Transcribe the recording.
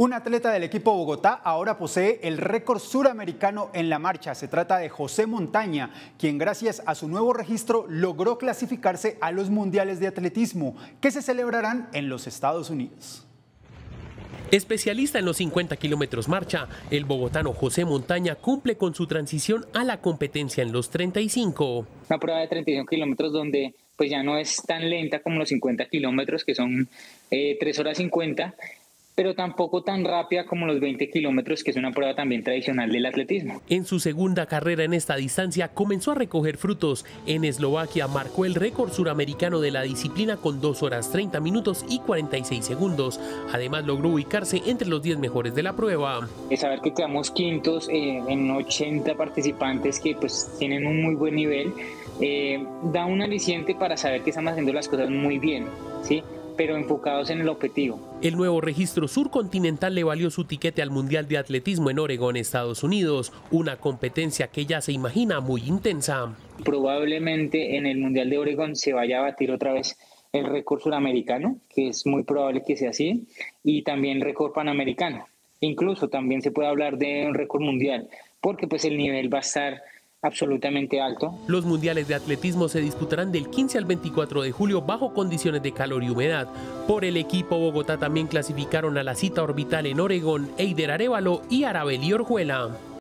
Un atleta del equipo Bogotá ahora posee el récord suramericano en la marcha. Se trata de José Montaña, quien gracias a su nuevo registro logró clasificarse a los mundiales de atletismo, que se celebrarán en los Estados Unidos. Especialista en los 50 kilómetros marcha, el bogotano José Montaña cumple con su transición a la competencia en los 35. Una prueba de 35 kilómetros donde pues ya no es tan lenta como los 50 kilómetros, que son 3 horas 50, pero tampoco tan rápida como los 20 kilómetros, que es una prueba también tradicional del atletismo. En su segunda carrera en esta distancia comenzó a recoger frutos. En Eslovaquia marcó el récord suramericano de la disciplina con 2 horas 30 minutos y 46 segundos. Además logró ubicarse entre los 10 mejores de la prueba. Saber que quedamos quintos en 80 participantes que pues tienen un muy buen nivel, da un aliciente para saber que estamos haciendo las cosas muy bien, ¿sí?, pero enfocados en el objetivo. El nuevo registro surcontinental le valió su tiquete al Mundial de Atletismo en Oregón, Estados Unidos, una competencia que ya se imagina muy intensa. Probablemente en el Mundial de Oregón se vaya a batir otra vez el récord suramericano, que es muy probable que sea así, y también récord panamericano. Incluso también se puede hablar de un récord mundial, porque pues el nivel va a estar absolutamente alto. Los mundiales de atletismo se disputarán del 15 al 24 de julio bajo condiciones de calor y humedad. Por el equipo Bogotá también clasificaron a la cita orbital en Oregón Eider Arévalo y Arabeli Orjuela.